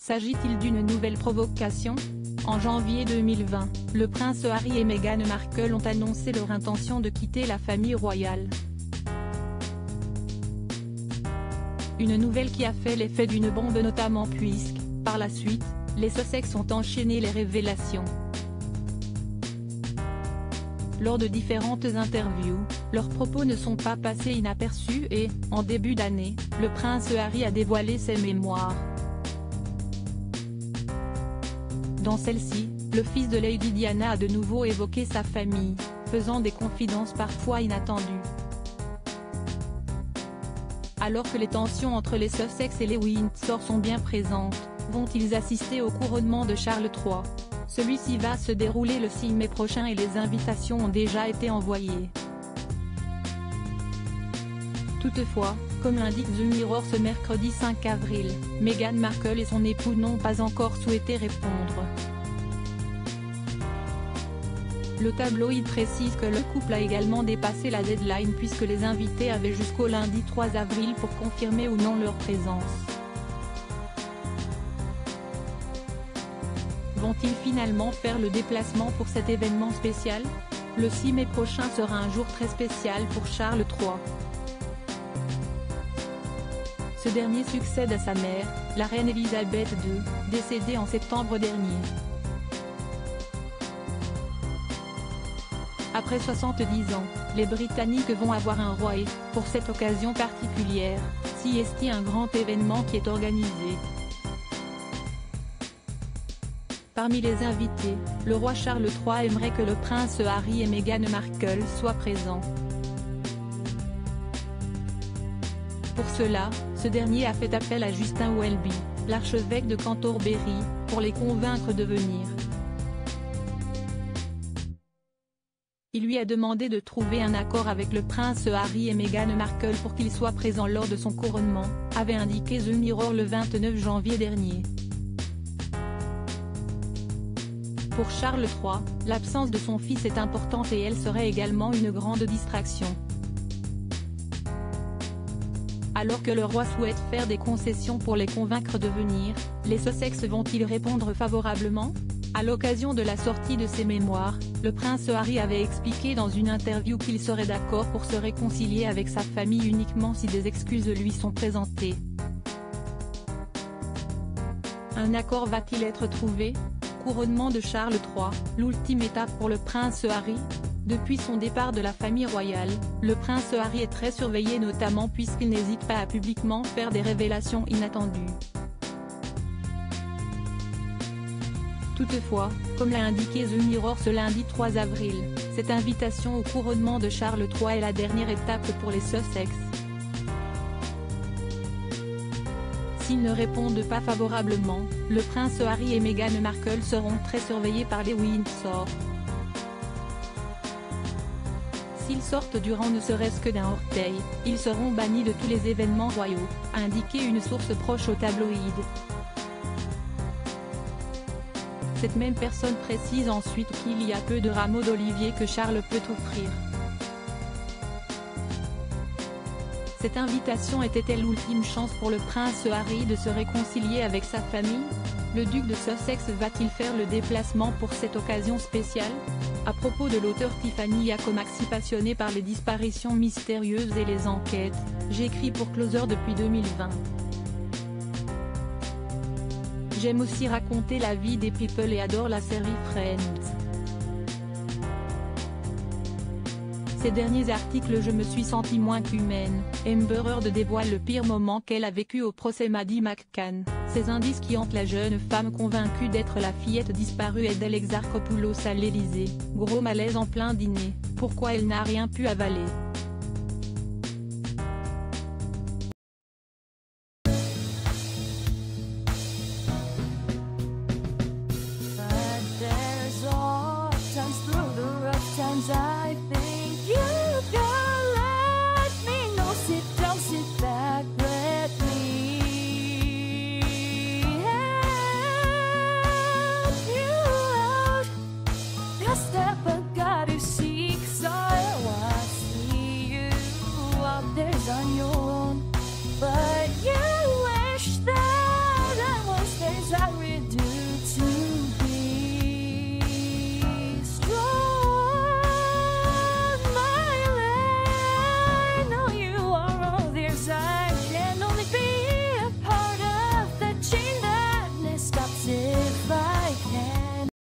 S'agit-il d'une nouvelle provocation? En janvier 2020, le prince Harry et Meghan Markle ont annoncé leur intention de quitter la famille royale. Une nouvelle qui a fait l'effet d'une bombe notamment puisque, par la suite, les Sussex ont enchaîné les révélations. Lors de différentes interviews, leurs propos ne sont pas passés inaperçus et, en début d'année, le prince Harry a dévoilé ses mémoires. Dans celle-ci, le fils de Lady Diana a de nouveau évoqué sa famille, faisant des confidences parfois inattendues. Alors que les tensions entre les Sussex et les Windsor sont bien présentes, vont-ils assister au couronnement de Charles III? Celui-ci va se dérouler le 6 mai prochain et les invitations ont déjà été envoyées. Toutefois, comme l'indique The Mirror ce mercredi 5 avril, Meghan Markle et son époux n'ont pas encore souhaité répondre. Le tabloïd précise que le couple a également dépassé la deadline puisque les invités avaient jusqu'au lundi 3 avril pour confirmer ou non leur présence. Vont-ils finalement faire le déplacement pour cet événement spécial? Le 6 mai prochain sera un jour très spécial pour Charles III. Ce dernier succède à sa mère, la reine Elisabeth II, décédée en septembre dernier. Après 70 ans, les Britanniques vont avoir un roi et, pour cette occasion particulière, s'y est un grand événement qui est organisé. Parmi les invités, le roi Charles III aimerait que le prince Harry et Meghan Markle soient présents. Pour cela, ce dernier a fait appel à Justin Welby, l'archevêque de Cantorbéry, pour les convaincre de venir. Il lui a demandé de trouver un accord avec le prince Harry et Meghan Markle pour qu'ils soient présents lors de son couronnement, avait indiqué The Mirror le 29 janvier dernier. Pour Charles III, l'absence de son fils est importante et elle serait également une grande distraction. Alors que le roi souhaite faire des concessions pour les convaincre de venir, les Sussex vont-ils répondre favorablement? À l'occasion de la sortie de ses mémoires, le prince Harry avait expliqué dans une interview qu'il serait d'accord pour se réconcilier avec sa famille uniquement si des excuses lui sont présentées. Un accord va-t-il être trouvé? Couronnement de Charles III, l'ultime étape pour le prince Harry? Depuis son départ de la famille royale, le prince Harry est très surveillé notamment puisqu'il n'hésite pas à publiquement faire des révélations inattendues. Toutefois, comme l'a indiqué The Mirror ce lundi 3 avril, cette invitation au couronnement de Charles III est la dernière étape pour les Sussex. S'ils ne répondent pas favorablement, le prince Harry et Meghan Markle seront très surveillés par les Windsor. S'ils sortent durant ne serait-ce que d'un orteil, ils seront bannis de tous les événements royaux, a indiqué une source proche au tabloïd. Cette même personne précise ensuite qu'il y a peu de rameaux d'olivier que Charles peut offrir. Cette invitation était-elle l'ultime chance pour le prince Harry de se réconcilier avec sa famille? Le duc de Sussex va-t-il faire le déplacement pour cette occasion spéciale? À propos de l'auteur Tiffany Yacomaxi passionnée par les disparitions mystérieuses et les enquêtes, j'écris pour Closer depuis 2020. J'aime aussi raconter la vie des people et adore la série Friends. Ces derniers articles je me suis sentie moins qu'humaine. Amber Heard dévoile le pire moment qu'elle a vécu au procès Maddie McCann, ces indices qui hantent la jeune femme convaincue d'être la fillette disparue d'El Exarchopoulos à l'Elysée, gros malaise en plein dîner, pourquoi elle n'a rien pu avaler.